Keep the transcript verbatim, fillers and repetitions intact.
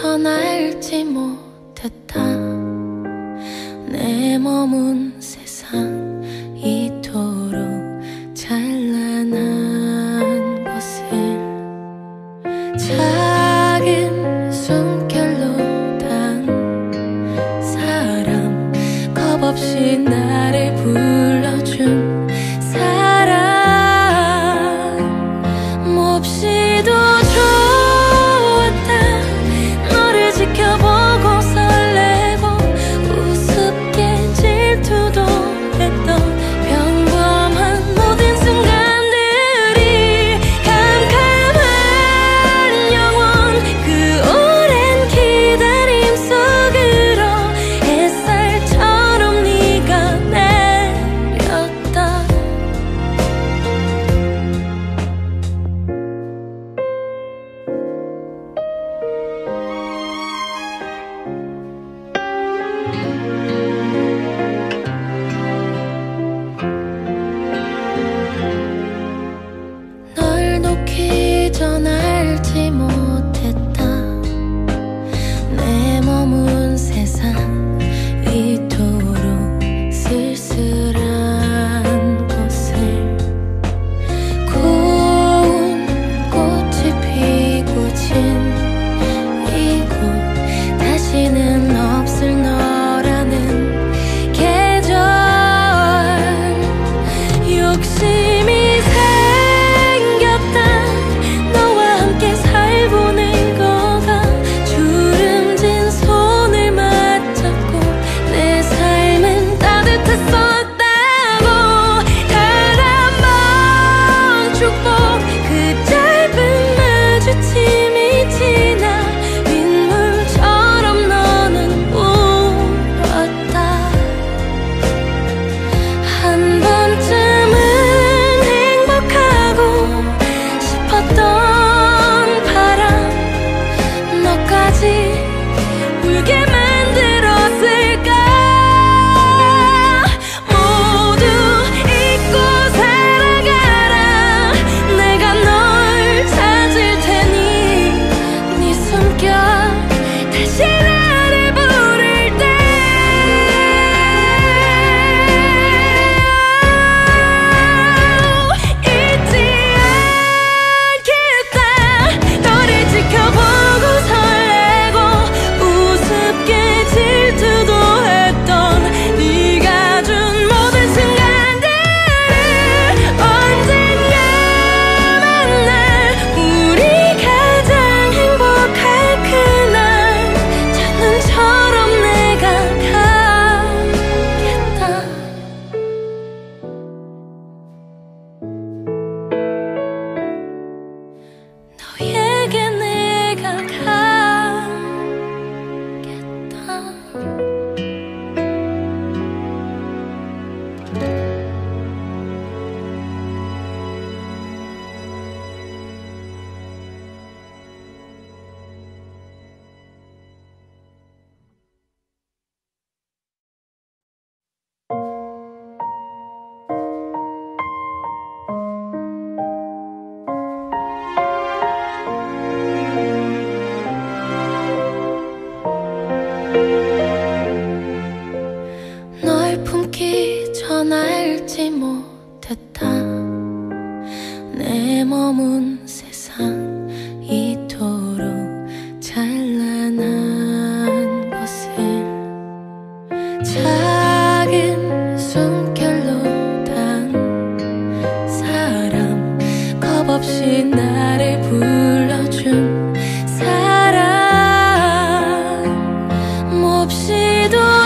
알지 못했다. 내 머문 세상 이토록 찬란한 것을 작은 숨결로 단 사람, 겁없이 나를 불러준 사람, 몹시도 지켜보고 설레고 우습게 질투도 했던 평범한 모든 순간들이 캄캄한 영원 그 오랜 기다림 속으로 햇살처럼 네가 내렸다. 널 놓기 전 알지 못했다. 내 머문 세상 이토록 쓸쓸한 곳을 고운 꽃이 피고 진 이곳 다시는 없을 너라는 계절. 욕심이 널 품기 전 알지 못했다. 내 머문 세상 이토록 찬란한 것을 작은 숨결로 단 사람, 겁없이 나를 불러준 사람, 몹시도